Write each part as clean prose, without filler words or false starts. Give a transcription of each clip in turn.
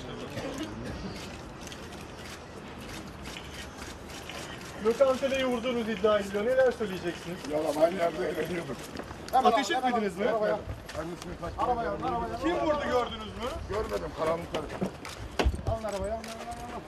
Lokantayı vurduğunuz iddia ediliyor. Neler söyleyeceksiniz? Yalan aynı yerde eğleniyorduk. Ateş etmediniz mi? Hangisini kaçtı? Kim vurdu gördünüz mü? Görmedim karanlıkta. Alın arabayı, alın.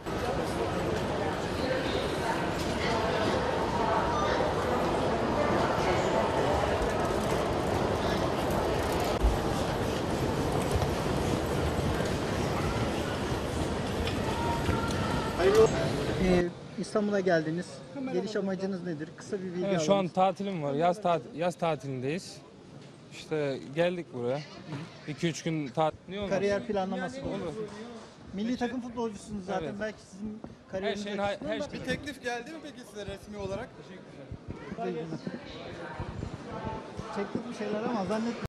İstanbul'a geldiniz. Geliş amacınız nedir? Kısa bir bilgi alalım. Şu an tatilim var. Yaz tatilindeyiz. İşte geldik buraya. 2-3 gün tatil. Niye olmaz? Kariyer planlaması mı? Olur. Milli takım futbolcusunuz zaten. Evet. Belki sizin Her kariyeriniz şeyin açısından her da- şey. Teklif geldi mi peki size resmi olarak? Çektik bir şeyler ama zannetmiyorum.